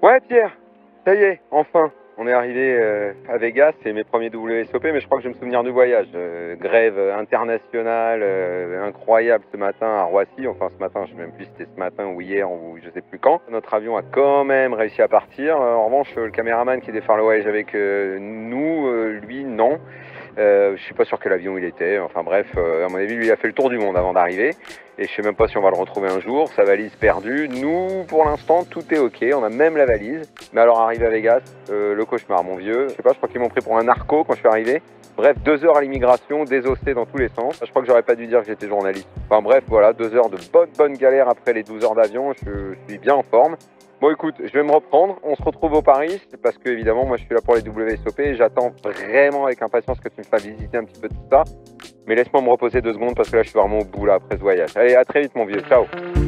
Ouais Pierre, ça y est, enfin. On est arrivé à Vegas, c'est mes premiers WSOP, mais je crois que je vais me souvenir du voyage. Grève internationale, incroyable ce matin à Roissy. Enfin ce matin, je ne sais même plus si c'était ce matin ou hier ou je sais plus quand. Notre avion a quand même réussi à partir. En revanche, le caméraman qui devait faire le voyage avec nous, lui non. Je suis pas sûr quel avion il était. Enfin bref, à mon avis, lui il a fait le tour du monde avant d'arriver. Et je sais même pas si on va le retrouver un jour. Sa valise perdue. Nous, pour l'instant, tout est ok. On a même la valise. Mais alors, arrivé à Vegas, le cauchemar, mon vieux. Je sais pas, je crois qu'ils m'ont pris pour un narco quand je suis arrivé. Bref, 2 heures à l'immigration, désossé dans tous les sens. Je crois que j'aurais pas dû dire que j'étais journaliste. Enfin bref, voilà, 2 heures de bonne galère après les 12 heures d'avion. Je suis bien en forme. Bon écoute, je vais me reprendre, on se retrouve au Paris, parce que évidemment moi je suis là pour les WSOP et j'attends vraiment avec impatience que tu me fasses visiter un petit peu tout ça. Mais laisse-moi me reposer 2 secondes parce que là je suis vraiment au bout là après ce voyage. Allez, à très vite mon vieux, ciao.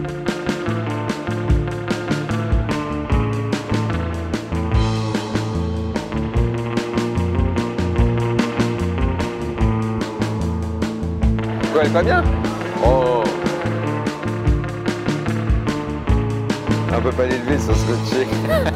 Quoi, elle est pas bien? Oh, on peut pas l'élever sans scotcher.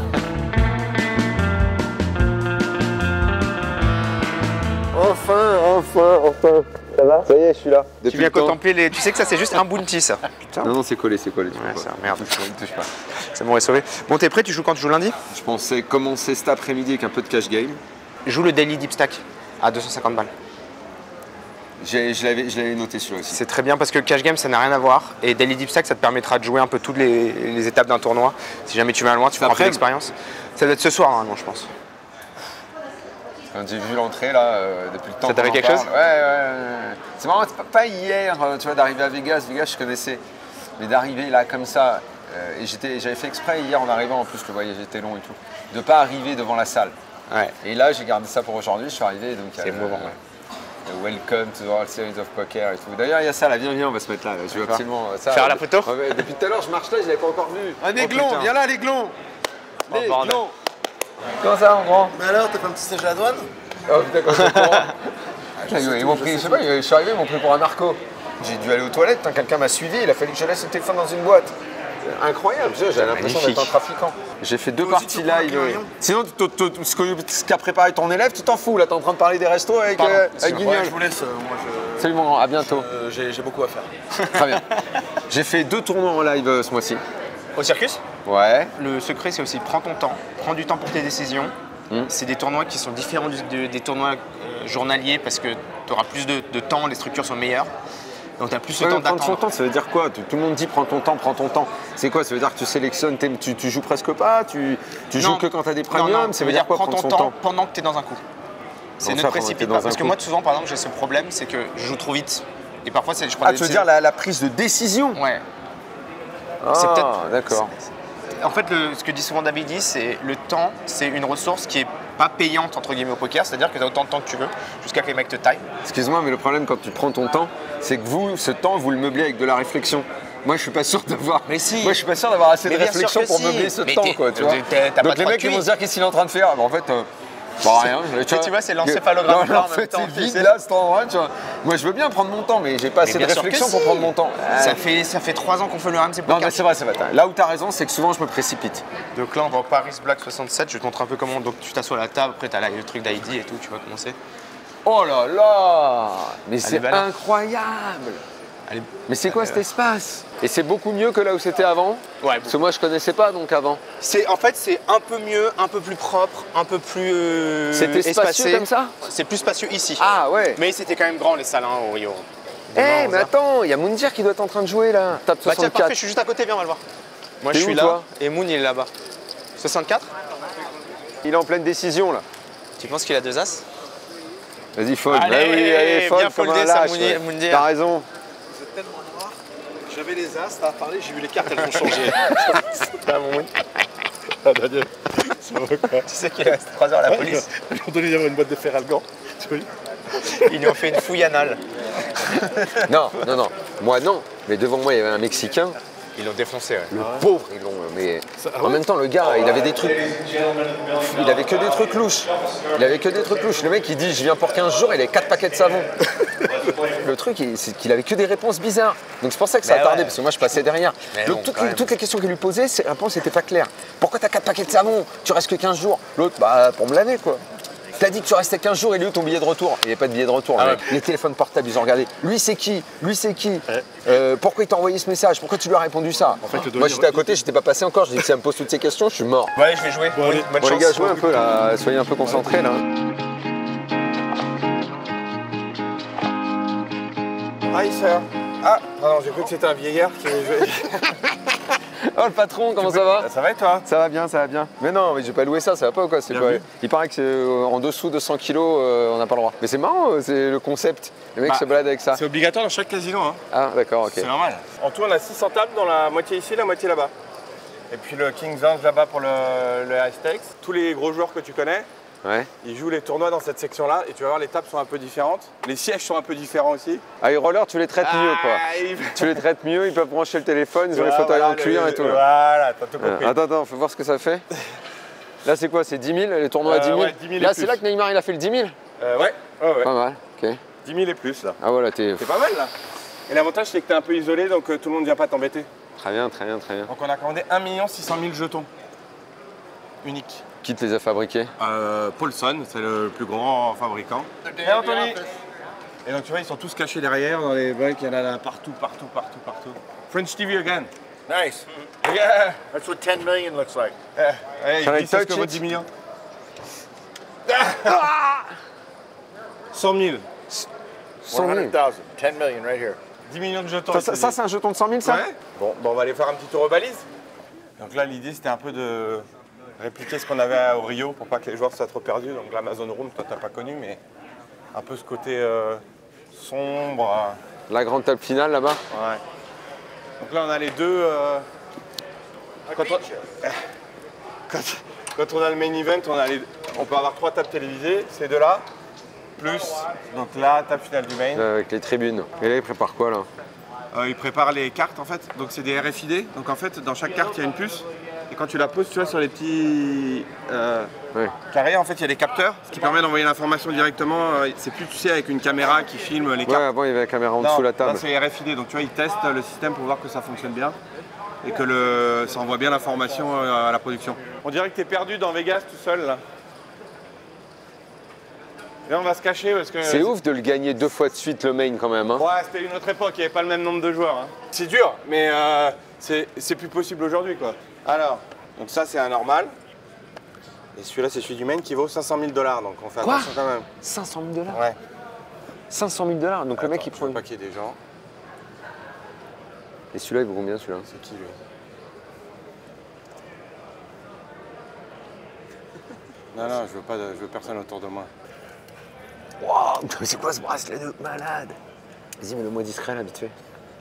Enfin. Ça va? Ça y est, je suis là. Tu viens contempler les... Tu sais que ça, c'est juste un bounty, ça. Putain. Non, c'est collé. Ouais, ça, merde. Touche pas. Ça m'aurait sauvé. Bon, t'es prêt? Tu joues quand? Tu joues lundi? Je pensais commencer cet après-midi avec un peu de cash game. Joue le Daily Deep Stack à 250 balles. Je l'avais noté celui-là aussi. C'est très bien parce que le cash game, ça n'a rien à voir. Et Daily Deep Stack, ça te permettra de jouer un peu toutes les étapes d'un tournoi. Si jamais tu vas loin, tu prends un peu d'expérience. Ça doit être ce soir, normalement, je pense. Quand j'ai vu l'entrée là, depuis le temps. Ça t'a fait quelque chose? Ouais. C'est marrant, pas hier, tu vois, d'arriver à Vegas. Vegas, je connaissais. Mais d'arriver là comme ça, et j'avais fait exprès hier en arrivant, en plus le voyage était long et tout, de pas arriver devant la salle. Ouais. Et là, j'ai gardé ça pour aujourd'hui, je suis arrivé. C'est le moment, ouais. Welcome to the World Series of Poker et tout. D'ailleurs, il y a ça là, viens, on va se mettre là. Je veux absolument ça. Faire la photo? Ouais, depuis tout à l'heure, je marche là, je l'avais pas encore vu. Un aiglon, viens là, l'aiglon. L'aiglon. Comment ça, mon grand? Mais alors, t'as fait un petit stage à la douane? Oh putain, quand c'est pour... Ils m'ont pris, je sais pas, je suis arrivé, ils m'ont pris pour un narco. J'ai dû aller aux toilettes, quelqu'un m'a suivi, il a fallu que je laisse le téléphone dans une boîte. Incroyable, j'ai l'impression d'être un trafiquant. J'ai fait 2 parties live. Sinon, ce qu'a préparé ton élève, tu t'en fous, là, t'es en train de parler des restos avec Guignol. Ouais, je vous laisse, Salut mon grand, à bientôt. J'ai beaucoup à faire. Très bien. J'ai fait 2 tournois en live ce mois-ci. Au circus? Ouais. Le secret, c'est aussi prends ton temps, prends du temps pour tes décisions. C'est des tournois qui sont différents des tournois journaliers parce que tu auras plus de temps, les structures sont meilleures. Donc tu as plus le temps d'attendre. Prendre son temps, ça veut dire quoi? Tout le monde dit prends ton temps. C'est quoi? Ça veut dire que tu sélectionnes, tu joues presque pas, tu joues que quand tu as des premiums? Ça veut dire quoi prends prendre ton son temps? Pendant que tu es dans un coup. C'est ne te précipite pas. Parce que moi, souvent, par exemple, j'ai ce problème, c'est que je joue trop vite. Et parfois, je prends des tu veux dire la prise de décision? Ouais. Ah, d'accord. En fait, ce que dit souvent David, c'est le temps, c'est une ressource qui est pas payante entre guillemets au poker, c'est-à-dire que tu as autant de temps que tu veux jusqu'à que les mecs te taillent. Excuse-moi, mais le problème quand tu prends ton temps, c'est que ce temps, vous le meublez avec de la réflexion. Moi, je suis pas sûr d'avoir. Mais si. Moi, je suis pas sûr d'avoir assez de réflexion pour meubler ce temps, quoi. Tu vois. Donc les mecs, ils vont se dire qu'est-ce qu'il est en train de faire. En fait. Bah rien. Tu vois, c'est l'encéphalogramme là en même temps. C'est vide là, cet endroit, tu vois. Moi, je veux bien prendre mon temps, mais j'ai pas assez de réflexion pour prendre mon temps. Ça fait 3 ans qu'on fait le RMC Poker. Non, mais c'est vrai. Là où tu as raison, c'est que souvent, je me précipite. Donc là, on va au Paris Black 67. Je vais te montrer un peu comment. Donc tu t'assois à la table, après tu as le truc d'ID et tout, tu vas commencer. Oh là là! Mais c'est incroyable! Mais c'est quoi cet espace? Et c'est beaucoup mieux que là où c'était avant? Ouais. Parce que moi je connaissais pas donc avant. En fait c'est un peu mieux, un peu plus propre, un peu plus c'était spacieux comme ça? C'est plus spacieux ici. Ah ouais. Mais c'était quand même grand les salles au Rio. Eh mais attends, il y a Moundir qui doit être en train de jouer là. Tape 64. Bah tiens parfait, je suis juste à côté, viens on va le voir. Moi je suis là toi et Moon il est là-bas. 64? Il est en pleine décision là. Tu penses qu'il a 2 as? Vas-y fold. Allez, fold bien comme un foldé lâche. ça Moundir. T'as raison. Vous êtes tellement noir. J'avais les as, t'as parlé, j'ai vu les cartes, elles ont changé. Ah mon Moon. Ah Daniel, ça va quoi? Tu sais qu'il reste 3 heures à la police. Ils lui ont donné une boîte de fer algan. Ils lui ont fait une fouille anale. Non. Moi non. Mais devant moi il y avait un Mexicain. Ils l'ont défoncé, ouais. Le pauvre, ils l'ont. Mais en même temps, le gars, il avait des trucs. Il avait que des trucs louches. Le mec, il dit je viens pour 15 jours, il avait 4 paquets de savon. Le truc, c'est qu'il avait que des réponses bizarres. Donc c'est pour ça que ça a tardé, parce que moi je passais derrière. L'autre, toutes les questions qu'il lui posait, ses réponses n'étaient pas claires. Pourquoi t'as 4 paquets de savon? Tu restes que 15 jours. L'autre, bah pour me laver quoi. T'as dit que tu restais 15 jours et lui ton billet de retour. Il n'y avait pas de billet de retour. Les téléphones portables, ils ont regardé. Lui c'est qui? Lui c'est qui? Pourquoi il t'a envoyé ce message? Pourquoi tu lui as répondu ça? En fait, moi j'étais à côté, j'étais pas passé encore. Je dis que si elle me pose toutes ces questions, je suis mort. Ouais, je vais jouer. Bon, allez, Bon les gars, jouez un peu là, soyez un peu concentrés là. Hi sir. Ah, pardon, j'ai cru que c'était un vieillard qui jouait. Oh le patron, comment ça va? Ça va et toi? Ça va bien, ça va bien. Mais non, mais j'ai pas loué ça, ça va pas ou quoi? Bien vu. Il paraît que c'est en dessous de 100 kilos, on n'a pas le droit. Mais c'est marrant, c'est le concept. Les mecs se baladent avec ça. C'est obligatoire dans chaque casino. Hein. Ah d'accord, ok. C'est normal. En tout, on a 600 tables, dans la moitié ici, la moitié là-bas. Et puis le King's Arms là-bas pour le high stakes. Tous les gros joueurs que tu connais, Ouais. ils jouent les tournois dans cette section-là. Et tu vas voir, les tables sont un peu différentes. Les sièges sont un peu différents aussi. Ah, les rollers, tu les traites mieux quoi. Tu les traites mieux, ils peuvent brancher le téléphone, ils ont les fauteuils en cuir et tout. Là. Voilà, t'as tout compris. Attends, faut voir ce que ça fait. Là c'est quoi? C'est 10 000, les tournois à 10 000? Ouais, 10 000 Là et c'est plus. là que Neymar il a fait le 10 000? Ouais. Pas mal, ok. 10 000 et plus là. Ah voilà, t'es... C'est pas mal là. Et l'avantage c'est que t'es un peu isolé, donc tout le monde ne vient pas t'embêter. Très bien, très bien, très bien. Donc on a commandé 1 600 000 jetons. Unique. Qui te les a fabriqués? Paulson, c'est le plus grand fabricant. Et Anthony. Et donc tu vois, ils sont tous cachés derrière dans les banques, il y en a là partout. French TV again. Nice. Yeah. That's what 10 million looks like. Hey, Can I ils disent ce que touch vaut it? 10 millions. 100 000. 100 000. 100,000. 10 million right here. 10 millions de jetons. Ça c'est un jeton de 100 000 ça? Ouais. Bon, on va aller faire un petit tour aux balises. Donc là, l'idée, c'était un peu de répliquer ce qu'on avait au Rio pour pas que les joueurs soient trop perdus. Donc l'Amazon Room, toi, t'as pas connu, mais un peu ce côté sombre. La grande table finale là-bas? Ouais. Donc là, on a les deux. Quand on a le main event, on peut avoir 3 tables télévisées, ces deux-là, plus donc la table finale du main. Avec les tribunes. Et là ils préparent quoi là? Ils préparent les cartes en fait, donc c'est des RFID. Donc en fait, dans chaque carte, il y a une puce. Et quand tu la poses, tu vois, sur les petits carrés, en fait, il y a des capteurs, ce qui permet d'envoyer l'information directement. C'est plus, tu sais, avec une caméra qui filme les cartes. Ouais, avant il y avait la caméra en dessous de la table. Là, c'est RFID, donc tu vois, ils testent le système pour voir que ça fonctionne bien et que ça envoie bien l'information à la production. On dirait que tu es perdu dans Vegas tout seul, là. Et là, on va se cacher parce que... C'est ouf de le gagner 2 fois de suite le main quand même. Hein. Ouais, c'était une autre époque, il n'y avait pas le même nombre de joueurs. Hein. C'est dur, mais c'est plus possible aujourd'hui, quoi. Alors, donc ça, c'est un normal. Et celui-là, c'est celui du main qui vaut 500 000 $. Donc on fait attention quand même. 500 000 $? Ouais. 500 000 $. Donc le mec il prend. Je veux pas qu'il y ait des gens. Et celui-là il vaut combien celui-là? C'est qui lui? Non, je veux personne autour de moi. Waouh, c'est quoi ce bracelet de malade? Vas-y, mets-le-moi discret là, vite fait.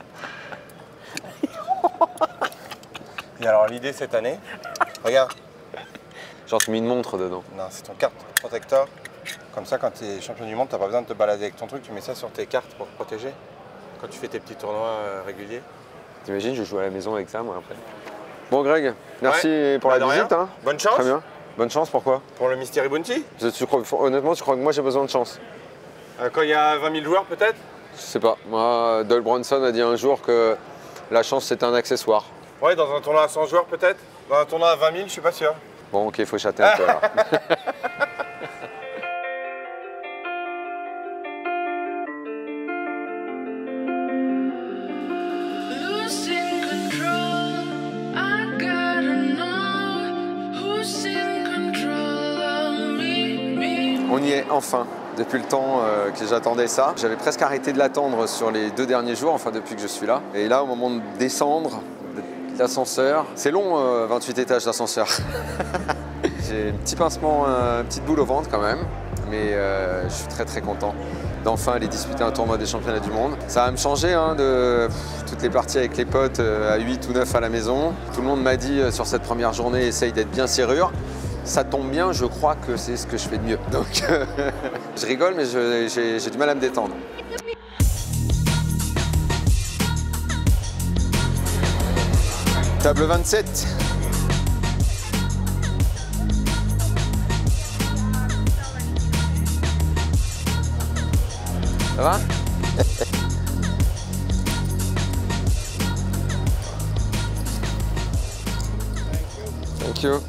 Et alors l'idée cette année, regarde. Genre tu mets une montre dedans. Non, c'est ton carte protecteur. Comme ça, quand tu es champion du monde, tu n'as pas besoin de te balader avec ton truc, tu mets ça sur tes cartes pour te protéger. Quand tu fais tes petits tournois réguliers. T'imagines, je joue à la maison avec ça moi après. Bon Greg, merci pour la de rien. visite. Hein. Bonne chance. Très bien. Bonne chance, pourquoi? Pour le Mystery Bounty. Honnêtement, tu crois que moi j'ai besoin de chance? Quand il y a 20 000 joueurs peut-être? Je sais pas. Moi, Doyle Brunson a dit un jour que la chance c'est un accessoire. Ouais, dans un tournoi à 100 joueurs peut-être. Dans un tournoi à 20 000, je suis pas sûr. Bon, ok, il faut chatter un peu alors. Losing control, I gotta know who's in control of me. On y est enfin. Depuis le temps que j'attendais ça. J'avais presque arrêté de l'attendre sur les 2 derniers jours, enfin depuis que je suis là. Et là, au moment de descendre de l'ascenseur, c'est long, 28 étages d'ascenseur. J'ai un petit pincement, une petite boule au ventre quand même. Mais je suis très très content d'enfin aller disputer un tournoi des championnats du monde. Ça va me changer hein, de toutes les parties avec les potes à 8 ou 9 à la maison. Tout le monde m'a dit sur cette première journée, essaye d'être bien serrure. Ça tombe bien, je crois que c'est ce que je fais de mieux. Donc je rigole, mais j'ai du mal à me détendre. Table 27. Ça va? Thank you.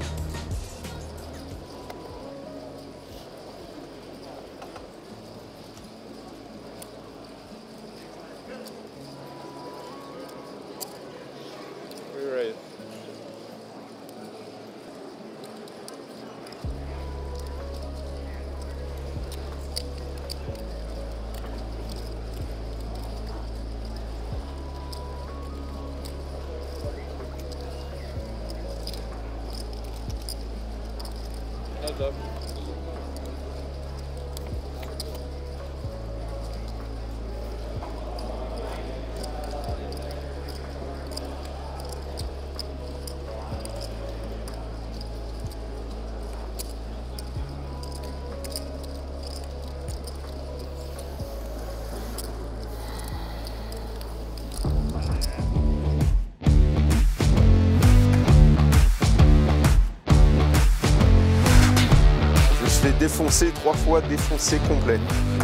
Je l'ai défoncé 3 fois, défoncé complet.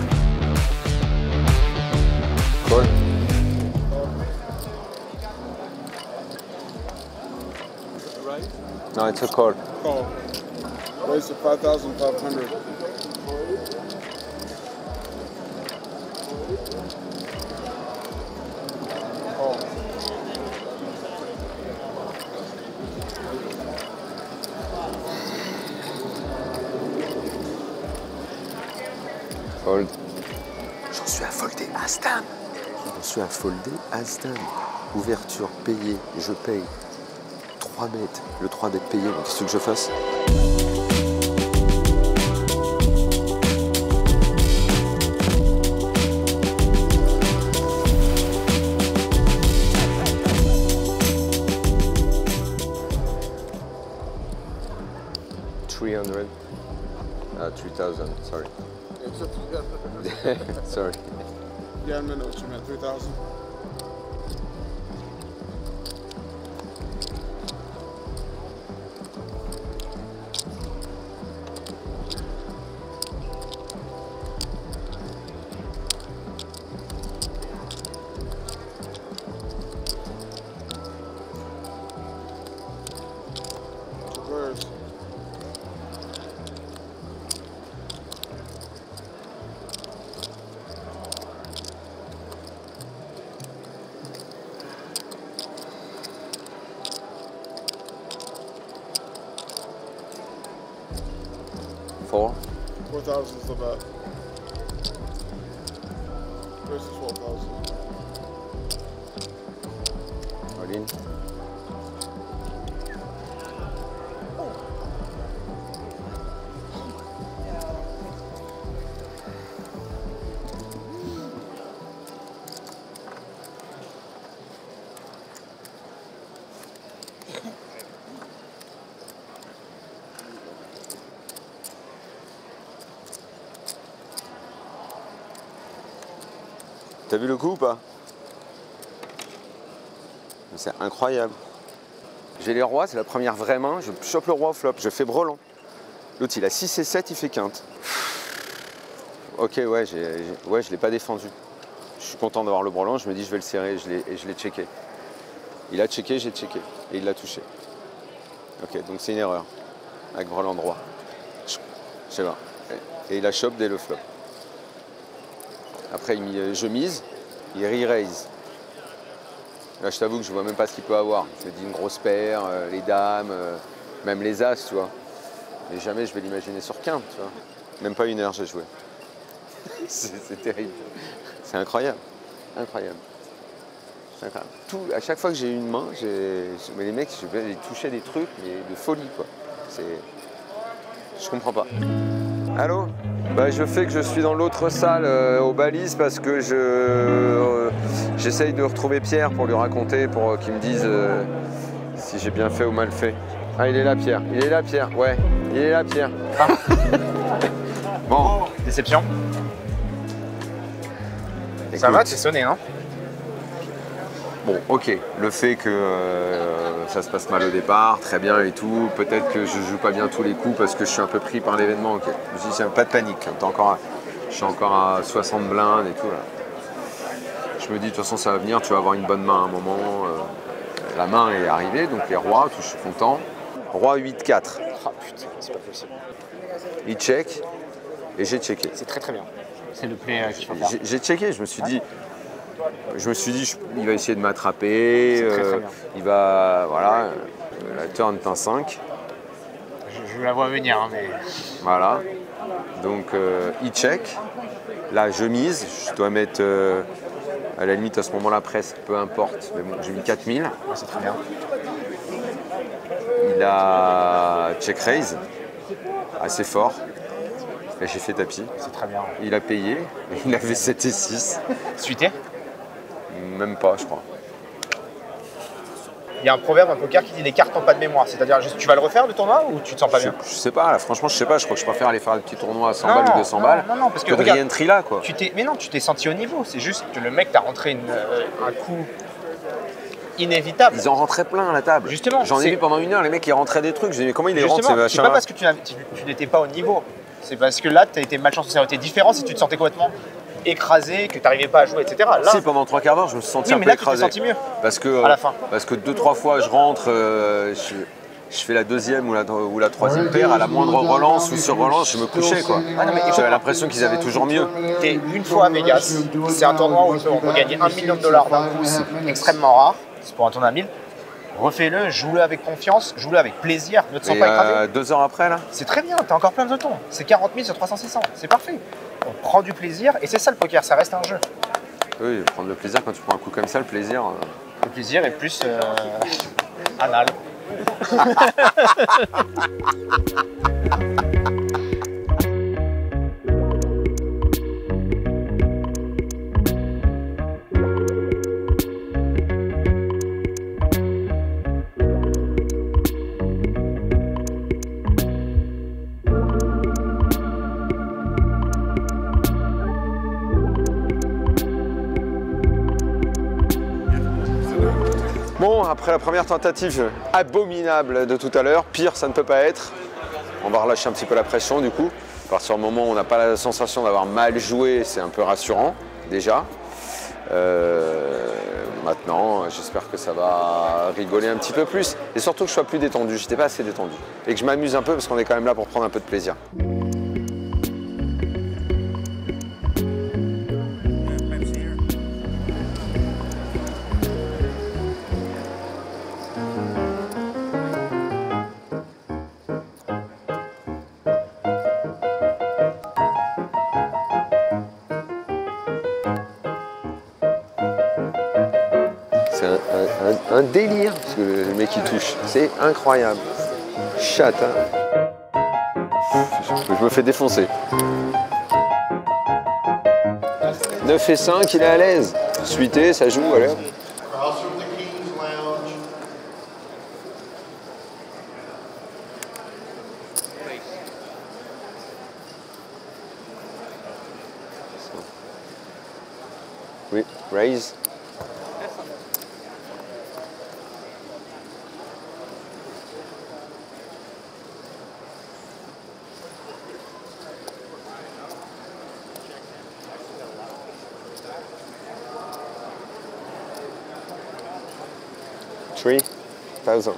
Cool. No, it's a call. Call. Raise to 5,500. Call. Fold. J'en suis à folder Aston. J'en suis à folder Aston. Ouverture payée, je paye. 3 mètres. Le 3 mètres payé, donc qu'est-ce que je fasse? $300. 3,000, sorry. Sorry. Yeah, I know what you meant. 3,000. Where's 4,000 is the bet. Where's the 12,000? All in. T'as vu le coup ou pas? C'est incroyable. J'ai les rois, c'est la première vraie main, je chope le roi au flop, je fais brelan. L'autre il a 6 et 7, il fait quinte. Ok, ouais, je l'ai pas défendu. Je suis content d'avoir le brelan, je me dis je vais le serrer et je l'ai checké. Il a checké, j'ai checké et il l'a touché. Ok, donc c'est une erreur avec brelan droit. Je sais pas. Et il a chope dès le flop. Après, je mise, il re-raise. Là, je t'avoue que je vois même pas ce qu'il peut avoir. Je me dis une grosse paire, les dames, même les as, tu vois. Mais jamais je vais l'imaginer sur quinte, tu vois. Même pas une heure, j'ai joué. C'est terrible. C'est incroyable. Incroyable. C'est incroyable. Tout, à chaque fois que j'ai une main, mais les mecs, je vais toucher des trucs mais de folie, quoi. Je comprends pas. Allô? Bah, je fais que je suis dans l'autre salle aux balises parce que j'essaye de retrouver Pierre pour lui raconter, pour qu'il me dise si j'ai bien fait ou mal fait. Ah, il est là, Pierre. Il est là, Pierre. Ouais, il est là, Pierre. Ah. Bon. Déception. Écoute. Ça va, t'es sonné, non? Bon, ok, le fait que ça se passe mal au départ, très bien et tout, peut-être que je joue pas bien tous les coups parce que je suis un peu pris par l'événement, ok. Je dis, pas de panique, je suis encore à 60 blindes et tout, là. Je me dis, de toute façon, ça va venir, tu vas avoir une bonne main à un moment. La main est arrivée, donc les rois, je suis content. Roi 8-4. Ah putain, c'est pas possible. Il check, et j'ai checké. C'est très très bien. C'est le play qu'il faut faire. J'ai checké, je me suis dit, il va essayer de m'attraper. C'est très, très bien. Il va, voilà, la turn est un 5. Je la vois venir, hein, mais... Voilà. Donc, il check. Là, je mise. Je dois mettre, à la limite, à ce moment-là, presque, peu importe. Mais bon, j'ai mis 4000. Ouais, c'est très bien. Il a check raise, assez fort. Et j'ai fait tapis. C'est très bien. Il a payé. Il avait 7 et 6. Suité. Même pas, je crois. Il y a un proverbe en poker qui dit les cartes n'ont pas de mémoire. C'est-à-dire, tu vas le refaire le tournoi ou tu te sens pas bien? Je sais pas, là, franchement, je sais pas. Je crois que je préfère aller faire un petit tournoi à 100 balles ou 200 balles non, parce que de regarde, re-entry là, quoi. Mais non, tu t'es senti au niveau. C'est juste que le mec t'a rentré un coup inévitable. Ils en rentraient plein à la table. Justement, J'en ai c'est- vu pendant 1 heure, les mecs ils rentraient des trucs. J'ai dit mais comment ils les rentrent ces Justement, c'est pas machins-là? parce que tu n'étais pas au niveau. C'est parce que là, tu as été malchanceux. Ça aurait été différent si tu te sentais complètement écrasé, que tu n'arrivais pas à jouer, etc. Là, Si, pendant 3 quarts d'heure, je me suis senti oui, un mais peu là, tu t'es écrasé. senti mieux. Parce que, à la fin. Parce que 2-3 fois, je rentre, je fais la deuxième ou la troisième paire, à la moindre relance ou sur relance, je me couchais, quoi. Ah non, mais J'avais l'impression qu'ils avaient toujours mieux. T'es une fois à Vegas, c'est un tournoi où on peut gagner $1 million d'un coup, c'est extrêmement rare, c'est pour un tournoi à 1000. Refais-le, joue-le avec confiance, joue-le avec plaisir, ne te sens Et pas écrasé. 2 heures après, là, C'est très bien, t'as encore plein de jetons. C'est 40 000 sur 300-600, c'est parfait. On prend du plaisir et c'est ça le poker, ça reste un jeu. oui, prendre le plaisir quand tu prends un coup comme ça, le plaisir. Le plaisir est plus anal. Bon, après la première tentative abominable de tout à l'heure, pire ça ne peut pas être. On va relâcher un petit peu la pression du coup. À partir du moment où on n'a pas la sensation d'avoir mal joué, c'est un peu rassurant déjà. Maintenant, j'espère que ça va rigoler un petit peu plus. Et surtout que je sois plus détendu, j'étais pas assez détendu. Et que je m'amuse un peu parce qu'on est quand même là pour prendre un peu de plaisir. C'est un délire ce que le mec il touche. C'est incroyable. Chatte, hein. Je me fais défoncer. 9 et 5, il est à l'aise. Suité, ça joue, allez. Oui, raise. $3,000.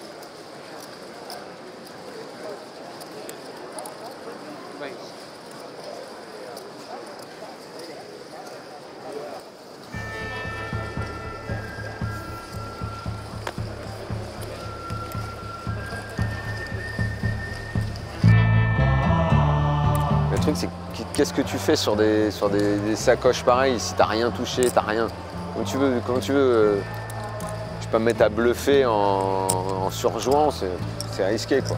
Le truc, c'est qu'est-ce que tu fais sur des sacoches pareilles si t'as rien touché, t'as rien. Comment tu veux je peux pas me mettre à bluffer en surjouant, c'est risqué quoi.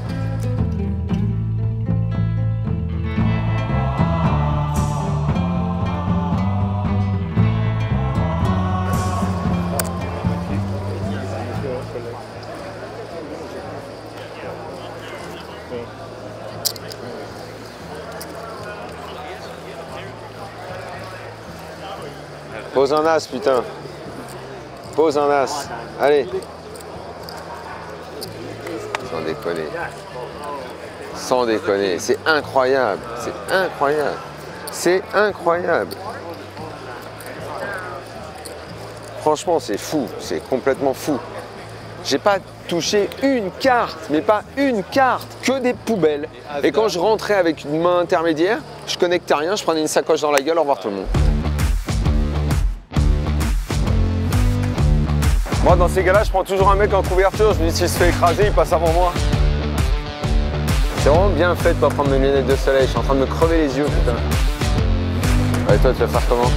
Pose un as, putain. Pose un as. Allez. Sans déconner. Sans déconner. C'est incroyable. C'est incroyable. C'est incroyable. franchement, c'est fou, c'est complètement fou. J'ai pas touché une carte, mais pas une carte, que des poubelles. Et quand je rentrais avec une main intermédiaire, je connectais rien, je prenais une sacoche dans la gueule, au revoir tout le monde. Moi, dans ces cas-là, je prends toujours un mec en couverture, je me dis s'il se fait écraser, il passe avant moi. C'est vraiment bien fait de pas prendre mes lunettes de soleil, je suis en train de me crever les yeux, putain. Et toi, tu vas faire comment?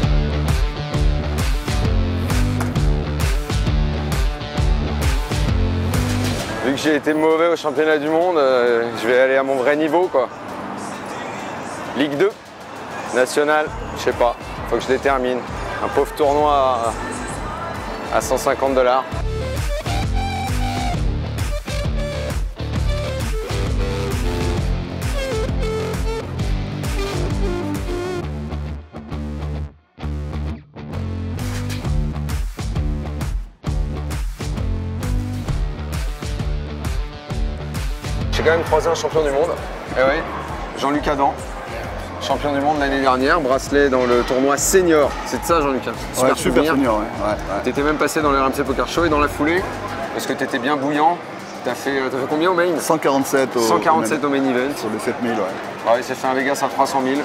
Vu que j'ai été mauvais au championnat du monde, je vais aller à mon vrai niveau, quoi. Ligue 2, national, je sais pas, faut que je détermine. Un pauvre tournoi à 150 $. J'ai quand même croisé un champion du monde. Eh oui, Jean-Luc Adam, champion du monde l'année dernière, bracelet dans le tournoi senior. C'est de ça, Jean-Luc? Super senior, ouais. T'étais même passé dans le RMC Poker Show et dans la foulée, parce que t'étais bien bouillant. T'as fait combien au main? 147 au 147 au main event. Sur les 7000, ouais. Ouais, il s'est fait un Vegas à 300 000.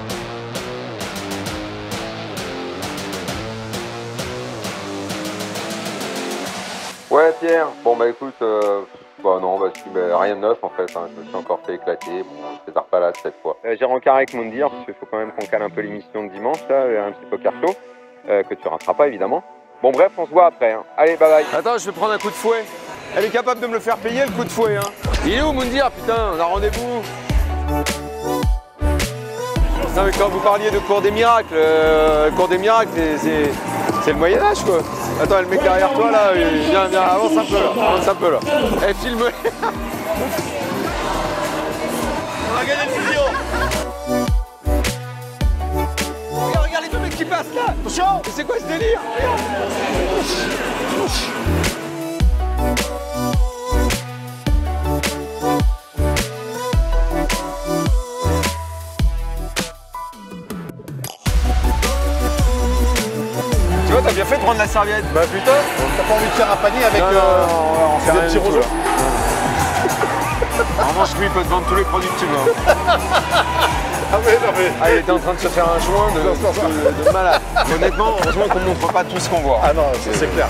Ouais, Pierre. Bon, bah écoute, bah non, bah, rien de neuf en fait. Hein. Je me suis encore fait éclater. Bon, c'est Darpalas cette fois. J'ai rencard avec Moundir parce qu'il faut quand même qu'on cale un peu l'émission de dimanche, là, un petit poker show, que tu rateras pas évidemment. Bon, bref, on se voit après. Hein. Allez, bye bye. Attends, je vais prendre un coup de fouet. Elle est capable de me le faire payer le coup de fouet. Hein. Il est où Moundir? Putain, on a rendez-vous. Non, mais quand vous parliez de cours des miracles, c'est le Moyen-Âge quoi. Attends, le mec derrière toi là, viens, avance un peu là. Eh, filme. On a gagné le million. Regarde les deux mecs qui passent là. Attention. Mais c'est quoi ce délire? T'as bien fait de prendre la serviette. Bah putain, t'as pas envie de faire un panier avec on fait des rien petits du tout, roseaux? En revanche, lui, il peut te vendre tous les produits que tu veux. Ah mais non mais... Ah, il était en train de se faire un joint de malade. Honnêtement, heureusement qu'on ne montre pas tout ce qu'on voit. Ah non, c'est clair.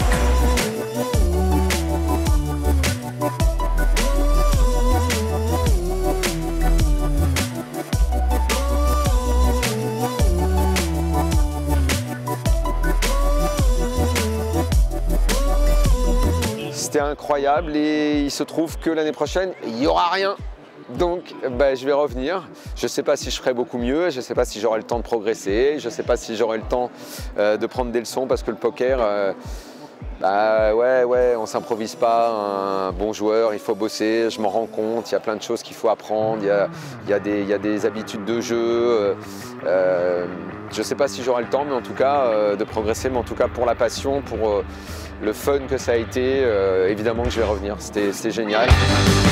C'était incroyable et il se trouve que l'année prochaine, il n'y aura rien. Donc, bah, je vais revenir. Je ne sais pas si je ferai beaucoup mieux, je ne sais pas si j'aurai le temps de progresser, je ne sais pas si j'aurai le temps de prendre des leçons parce que le poker, bah, ouais, on s'improvise pas. Un bon joueur, il faut bosser, je m'en rends compte, il y a plein de choses qu'il faut apprendre, il y a des habitudes de jeu. Je ne sais pas si j'aurai le temps, mais en tout cas, de progresser, mais en tout cas pour la passion, pour le fun que ça a été, évidemment que je vais revenir. C'était génial.